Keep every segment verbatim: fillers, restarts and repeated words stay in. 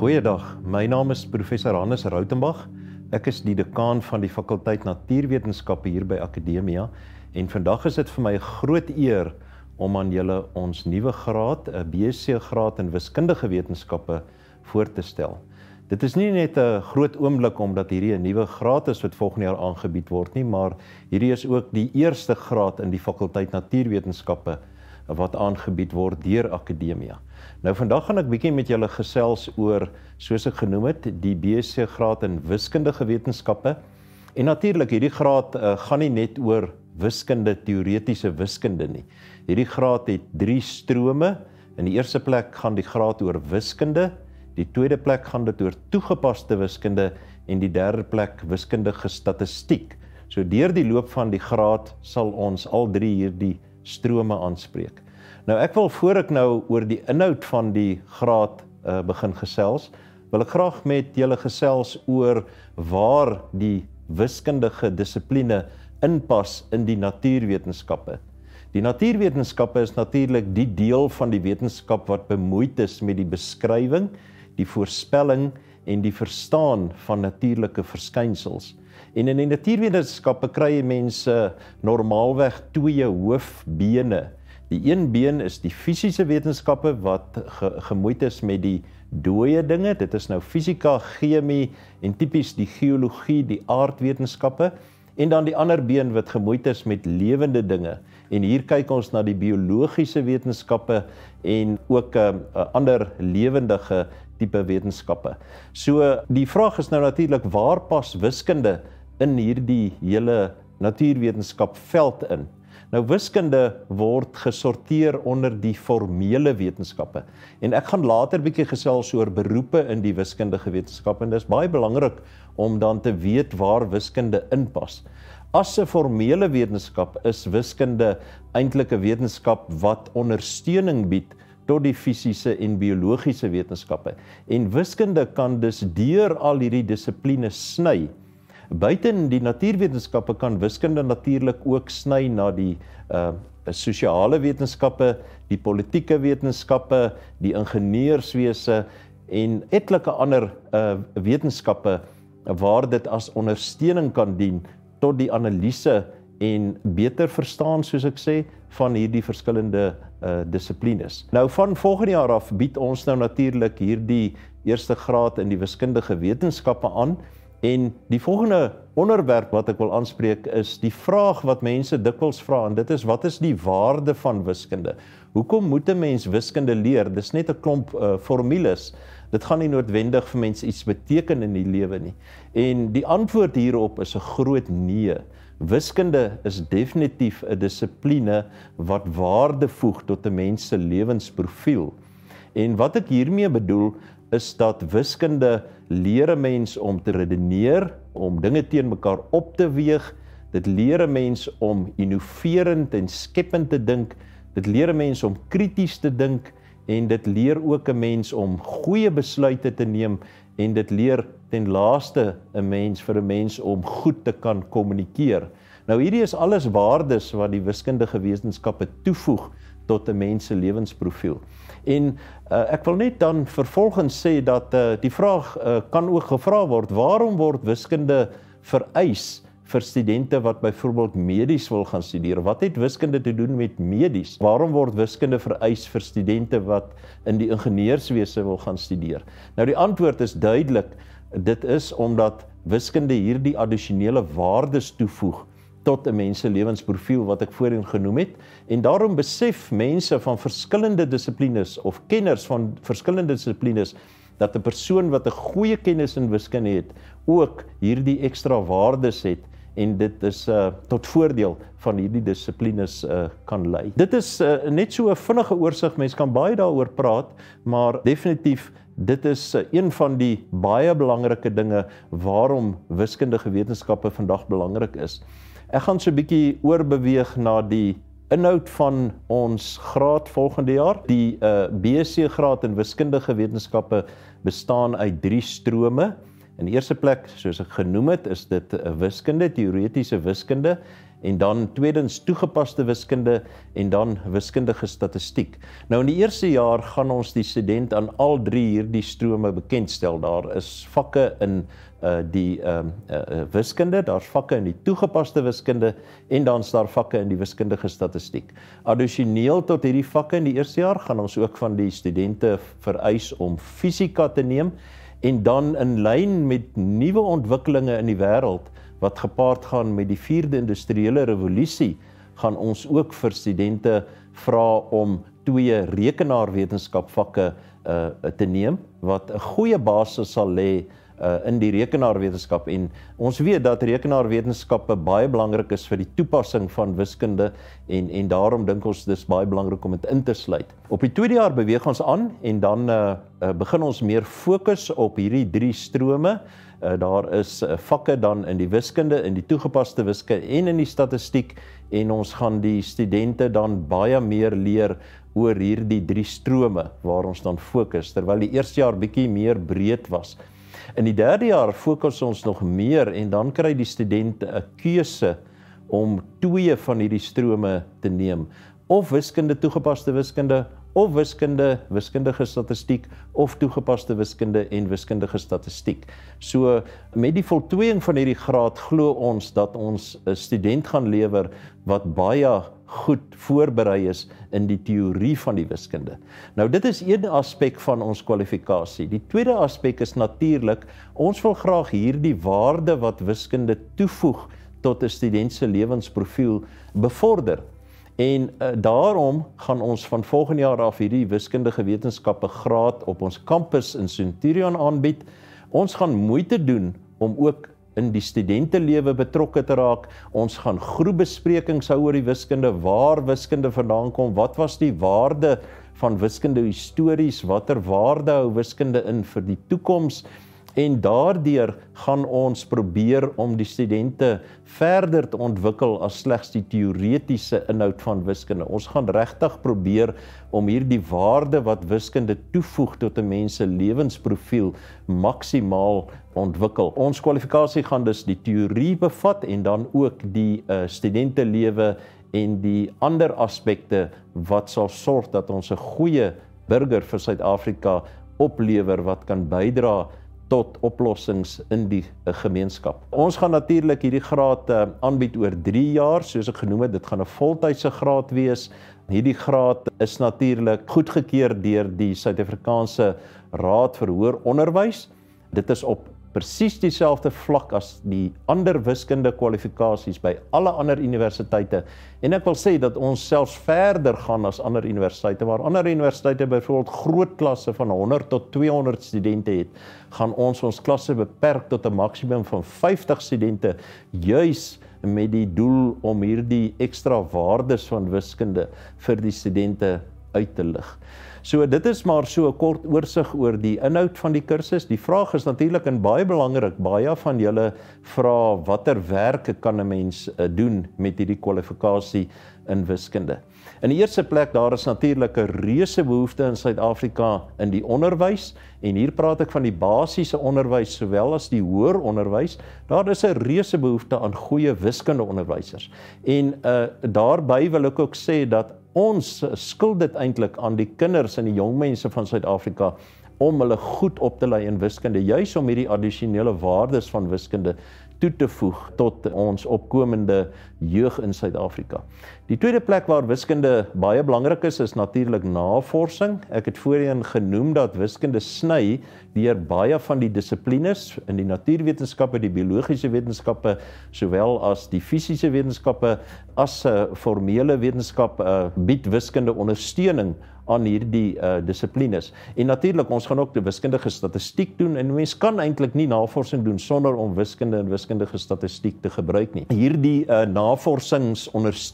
Goeiedag, my naam is professor Hannes Rautenbach. Ek is die dekaan van die fakulteit Natuurwetenskappe hier by Akademia en vandag is dit vir my 'n groot eer om aan julle ons nuwe graad, 'n B C graad in wiskundige wetenskappe voor te stel. Dit is nie net 'n groot oomblik omdat hierdie 'n nuwe graad is wat volgende jaar aangebied word nie, maar hierdie is ook die eerste graad in die fakulteit Natuurwetenskappe wat aangebied word deur Akademia. Nou vandag gaan ek bietjie met julle gesels oor, soos ek genoem het, die B C graad in wiskundige wetenskappe. En natuurlik, hierdie graad uh, gaan nie net oor wiskunde, teoretiese wiskunde nie. Hierdie graad het drie strome. In die eerste plek gaan die graad oor wiskunde, die tweede plek gaan dit oor toegepaste wiskunde en die derde plek wiskundige statistiek. So deur die loop van die graad sal ons al drie hierdie strome aanspreek. Nou ek wil voor ek nou oor die inhoud van die graad uh, begin gesels, wil ek graag met julle gesels oor waar die wiskundige dissipline inpas in die natuurwetenskappe. Die natuurwetenskappe is natuurlik die deel van die wetenskap wat bemoeid is met die beskrywing, die voorspelling en die verstaan van natuurlike verskynsels. En in die natuurwetenskappe kry jy mense normaalweg twee hoofbene. Die een been is die fisiese wetenskappe wat ge, gemoeid is met die dooie dinge. Dit is nou fisika, chemie en tipies die geologie, die aardwetenskappe. En dan die ander been wat gemoeid is met lewende dinge. En hier kyk ons na die biologiese wetenskappe en ook 'n uh, uh, ander lewendige tipe wetenskappe. So die vraag is nou natuurlik, waar pas wiskunde in hierdie hele natuurwetenskap veld in? Nou wiskunde word gesorteer onder die formele wetenskappe. En ek gaan later bietjie gesels oor beroepe in die wiskundige wetenskap en dit is baie belangrik om dan te weet waar wiskunde inpas. As 'n formele wetenskap is wiskunde eintlik 'n wetenskap wat ondersteuning bied tot die fisiese en biologiese wetenskappe. En wiskunde kan dus deur al hierdie dissiplines sny. Buiten die natuurwetenskappe kan wiskunde natuurlik ook sny na die uh, sosiale wetenskappe, die politieke wetenskappe, die ingenieurswese en etlike ander uh, wetenskappe waar dit as ondersteuning kan dien tot die analise en beter verstaan, soos ek sê, van hierdie verskillende uh, dissiplines. Nou van volgende jaar af bied ons nou natuurlik hierdie eerste graad in die wiskundige wetenskappe aan. En die volgende onderwerp wat ek wil aanspreek is die vraag wat mense dikwels vra, en dit is, wat is die waarde van wiskunde? Hoekom moet 'n mens wiskunde leer? Dis net 'n klomp uh, formules. Dit gaan nie noodwendig vir mense iets beteken in die lewe nie. En die antwoord hierop is 'n groot nee. Wiskunde is definitief 'n dissipline wat waarde voeg tot 'n mens se lewensprofiel. En wat ek hiermee bedoel, is dat wiskunde leer 'n mens om te redeneer, om dinge teen mekaar op te weeg. Dit leer 'n mens om innoverend en skepend te dink. Dit leer 'n mens om krities te dink en dit leer ook 'n mens om goeie besluite te neem en dit leer ten laaste 'n mens vir 'n mens om goed te kan kommunikeer. Nou hierdie is alles waardes wat die wiskundige wetenskappe toevoeg tot 'n mens se lewensprofiel. En uh, ek wil net dan vervolgens sê dat uh, die vraag uh, kan ook gevra word, waarom word wiskunde vereis vir studente wat byvoorbeeld medies wil gaan studeer? Wat het wiskunde te doen met medies? Waarom word wiskunde vereis vir studente wat in die ingenieurswese wil gaan studeer? Nou die antwoord is duidelik, dit is omdat wiskunde hierdie addisionele waardes toevoeg tot 'n mens se lewensprofiel wat ek voorheen genoem het. En daarom besef mense van verskillende dissiplines of kenners van verskillende dissiplines dat 'n persoon wat 'n goeie kennis in wiskunde het, ook hierdie ekstra waardes het en dit is uh, tot voordeel van hierdie dissiplines uh, kan lei. Dit is uh, net so 'n vinnige oorsig, mense kan baie daaroor praat, maar definitief dit is uh, een van die baie belangrike dinge waarom wiskundige wetenskappe vandag belangrik is. Ek gaan so 'n bietjie oorbeweeg na die inhoud van ons graad volgende jaar. Die uh, B C graad in wiskundige wetenskappe bestaan uit drie strome. In die eerste plek, soos ek genoem het, is dit wiskunde, teoretiese wiskunde. en dan tweedens toegepaste wiskunde en dan wiskundige statistiek. Nou in die eerste jaar gaan ons die student aan al drie hierdie strome bekendstel. Daar is vakke in uh, die uh, uh, wiskunde, daar's vakke in die toegepaste wiskunde en dan is daar vakke in die wiskundige statistiek. Addisioneel tot hierdie vakke in die eerste jaar gaan ons ook van die studente vereis om fisika te neem en dan in lyn met nuwe ontwikkelinge in die wêreld wat gepaard gaan met die vierde industriële revolusie, gaan ons ook vir studente vra om twee rekenaarwetenskapvakke uh, te neem, wat 'n goeie basis sal lê uh, in die rekenaarwetenskap. En ons weet dat rekenaarwetenskappe baie belangrik is vir die toepassing van wiskunde en, en daarom dink ons dis baie belangrik om dit in te sluit. Op die tweede jaar beweeg ons aan en dan uh, uh, begin ons meer fokus op hierdie drie strome. Uh, daar is uh, vakke dan in die wiskunde, in die toegepaste wiskunde en in die statistiek en ons gaan die studente dan baie meer leer oor hierdie drie strome waar ons dan fokus, terwyl die eerste jaar bietjie meer breed was. In die derde jaar fokus ons nog meer en dan kry die studente 'n keuse om twee van hierdie strome te neem, of wiskunde, toegepaste wiskunde, of wiskunde, wiskundige statistiek, of toegepaste wiskunde en wiskundige statistiek. So met die voltooiing van hierdie graad glo ons dat ons 'n student gaan lewer wat baie goed voorberei is in die teorie van die wiskunde. Nou dit is een aspek van ons kwalifikasie. Die tweede aspek is natuurlik, ons wil graag hierdie waarde wat wiskunde toevoeg tot 'n student se lewensprofiel bevorder. En uh, daarom gaan ons van volgende jaar af hierdie wiskundige wetenskappe graad op ons kampus in Centurion aanbied. Ons gaan moeite doen om ook in die studentelewe betrokke te raak. Ons gaan groepbesprekings hou oor die wiskunde, waar wiskunde vandaan kom, wat was die waarde van wiskunde histories, watter waarde hou wiskunde in vir die toekoms. En daardeur gaan ons probeer om die studente verder te ontwikkel as slegs die teoretiese inhoud van wiskunde. Ons gaan regtig probeer om hierdie waarde wat wiskunde toevoeg tot 'n mens se lewensprofiel maksimaal ontwikkel. Ons kwalifikasie gaan dus die teorie bevat en dan ook die uh, studentelewe en die ander aspekte wat sal sorg dat ons 'n goeie burger vir Suid-Afrika oplewer wat kan bydra tot oplossings in die uh, gemeenskap. Ons gaan natuurlik hierdie graad uh, aanbied oor drie jaar, soos ek genoem het, dit gaan 'n voltydse graad wees. Hierdie graad is natuurlik goedgekeur deur die Suid-Afrikaanse Raad vir Hoër Onderwys. Dit is op presies dieselfde vlak as die ander wiskunde kwalifikasies by alle ander universiteite. En ek wil sê dat ons selfs verder gaan as ander universiteite, waar ander universiteite byvoorbeeld groot klasse van honderd tot tweehonderd studente het, gaan ons ons klasse beperk tot 'n maksimum van vyftig studente, juis met die doel om hierdie ekstra waardes van wiskunde vir die studente uit te lig. So dit is maar so 'n kort oorsig oor die inhoud van die kursus. Die vraag is natuurlik en baie belangrik, baie van julle vra watter werke kan 'n mens doen met hierdie kwalifikasie in wiskunde. In die eerste plek, daar is natuurlik 'n reuse behoefte in Suid-Afrika in die onderwys, en hier praat ek van die basiese onderwys sowel as die hoër onderwys. Daar is 'n reuse behoefte aan goeie wiskundeonderwysers. En uh, daarby wil ek ook sê dat ons skuld dit eintlik aan die kinders en die jong mense van Suid-Afrika om hulle goed op te lei in wiskunde, juis om hierdie addisionele waardes van wiskunde toe te voeg tot ons opkomende jeug in Suid-Afrika. Die tweede plek waar wiskunde baie belangrik is, is natuurlik navorsing. Ek het voorheen genoem dat wiskunde sny deur baie van die dissiplines in die natuurwetenskappe, die biologiese wetenskappe, sowel as die fisiese wetenskappe, as 'n uh, formele wetenskap uh, bied wiskunde ondersteuning aan hierdie uh, dissiplines. En natuurlik, ons gaan ook die wiskundige statistiek doen, en mens kan eintlik nie navorsing doen sonder om wiskunde en wiskundige statistiek te gebruik nie. Hierdie uh, navorsingsondersteuning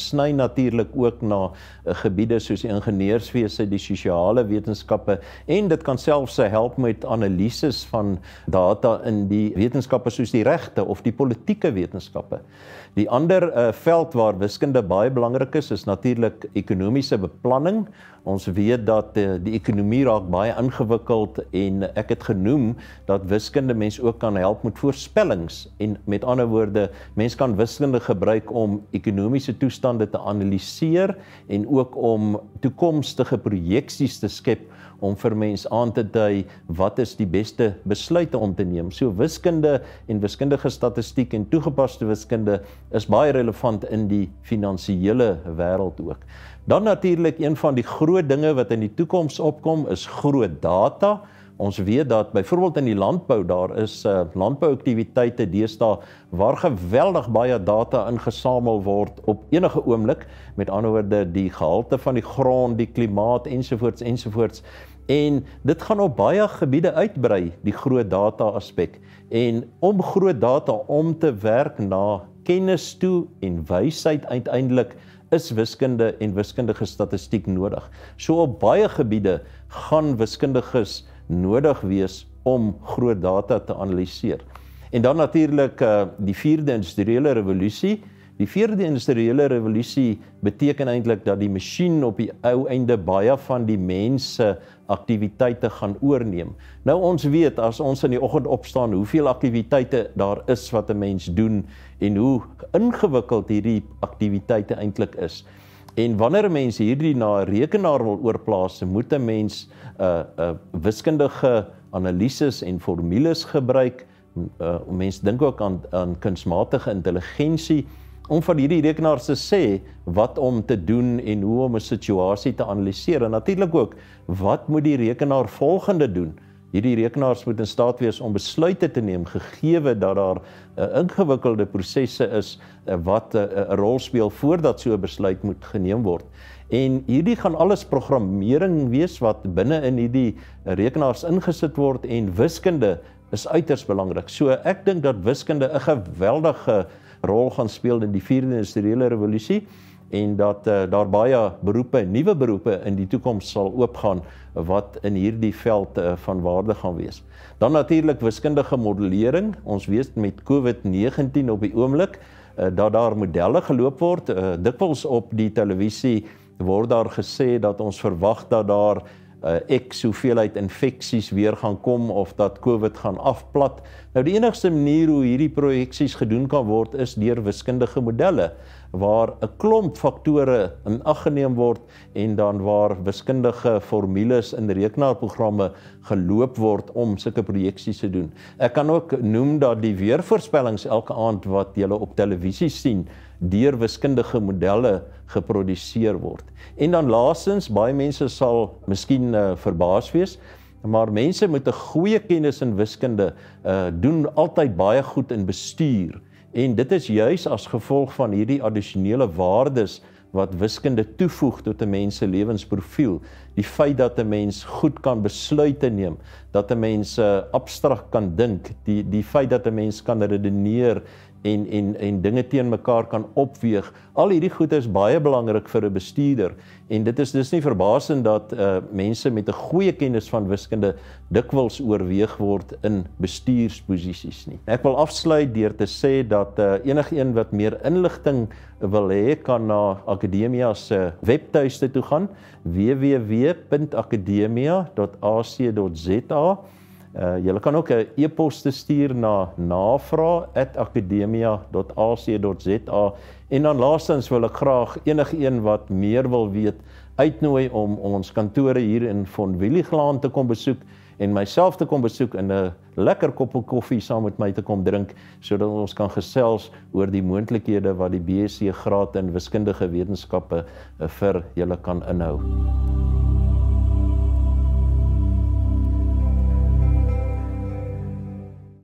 versny natuurlik ook na uh, gebiede soos die ingenieurswese, die sosiale wetenskappe, en dit kan selfs help met analises van data in die wetenskappe soos die regte of die politieke wetenskappe. Die ander uh, veld waar wiskunde baie belangrik is, is natuurlik ekonomiese beplanning. Ons weet dat uh, die ekonomie raak baie ingewikkeld en ek het genoem dat wiskunde mens ook kan help met voorspellings en met ander woorde, mens kan wiskunde gebruik om ekonomiese toestande te analiseer en ook om toekomstige projeksies te skep om vir mens aan te dui wat is die beste besluite om te neem. So wiskunde en wiskundige statistiek en toegepaste wiskunde is baie relevant in die finansiële wêreld ook. Dan natuurlik een van die groot dinge wat in die toekoms opkom is groot data. Ons weet dat byvoorbeeld in die landbou daar is uh, landbouaktiwiteite deesdae waar geweldig baie data ingesamel word op enige oomblik, met ander woorde die gehalte van die grond, die klimaat ensovoorts ensovoorts. En dit gaan op baie gebiede uitbrei, die groot data aspek. En om groot data om te werk na kennis toe en wysheid uiteindelik is wiskunde en wiskundige statistiek nodig. So op baie gebiede gaan wiskundiges nodig wees om groot data te analiseer. En dan natuurlik uh, die vierde industriële revolusie. Die vierde industriële revolusie beteken eintlik dat die masjien op die ou einde baie van die mense aktiwiteite gaan oorneem. Nou ons weet as ons in die oggend opstaan hoeveel aktiwiteite daar is wat 'n mens doen en hoe ingewikkeld hierdie aktiwiteite eintlik is. En wanneer 'n mens hierdie na 'n rekenaar wil oorplaas, moet 'n mens uh, uh, wiskundige analises en formules gebruik. Uh, mens dink ook aan, aan kunsmatige intelligensie om van hierdie rekenaars te sê wat om te doen en hoe om 'n situasie te analiseer. En natuurlik ook, wat moet die rekenaar volgende doen? Hierdie rekenaars moet in staat wees om besluite te neem, gegeewe dat daar uh, ingewikkelde prosesse is uh, wat 'n uh, rol speel voordat so 'n besluit moet geneem word. En hierdie gaan alles programmering wees wat binne in hierdie rekenaars ingesit word en wiskunde is uiters belangrik. So ek dink dat wiskunde 'n geweldige rol gaan speel in die vierde industriële revolusie en dat uh, daar baie beroepe, nuwe beroepe in die toekoms sal oopgaan wat in hierdie veld uh, van waarde gaan wees. Dan natuurlik wiskundige modellering. Ons weet met COVID negentien op die oomblik uh, dat daar modelle geloop word. Uh, dikwels op die televisie word daar gesê dat ons verwag dat daar Uh, X hoeveelheid infeksies weer gaan kom of dat COVID gaan afplat. Nou die enigste manier hoe hierdie projeksies gedoen kan word is deur wiskundige modelle waar 'n klomp faktore in ag geneem word en dan waar wiskundige formules in rekenaarprogramme geloop word om sulke projeksies te doen. Ek kan ook noem dat die weervoorspellings elke aand wat julle op televisie sien deur wiskundige modelle geproduseer word. En dan laastens, baie mense sal miskien uh, verbaas wees, maar mense met 'n goeie kennis in wiskunde uh, doen altyd baie goed in bestuur. En dit is juis as gevolg van hierdie addisionele waardes wat wiskunde toevoeg tot 'n mens se lewensprofiel. Die feit dat 'n mens goed kan besluite neem, dat 'n mens uh, abstrakt kan dink, die die feit dat 'n mens kan redeneer en en en dinge teen mekaar kan opweeg. Al hierdie goed is baie belangrik vir 'n bestuurder en dit is dus nie verbasend dat uh, mense met 'n goeie kennis van wiskunde dikwels oorweeg word in bestuursposisies nie. Ek wil afsluit deur te sê dat uh, enigeen wat meer inligting wil hê kan na Akademia se webtuiste toe gaan, w w w punt akademia punt a c punt z a. Uh, Julle kan ook 'n e-pos stuur na navraag at akademia punt a c punt z a en dan laastens wil ek graag enigeen wat meer wil weet uitnooi om ons kantore hier in Von Williglaan te kom besoek en myself te kom besoek en 'n lekker koppie koffie saam met my te kom drink sodat ons kan gesels oor die moontlikhede wat die B S c graad in wiskundige wetenskappe vir julle kan inhou.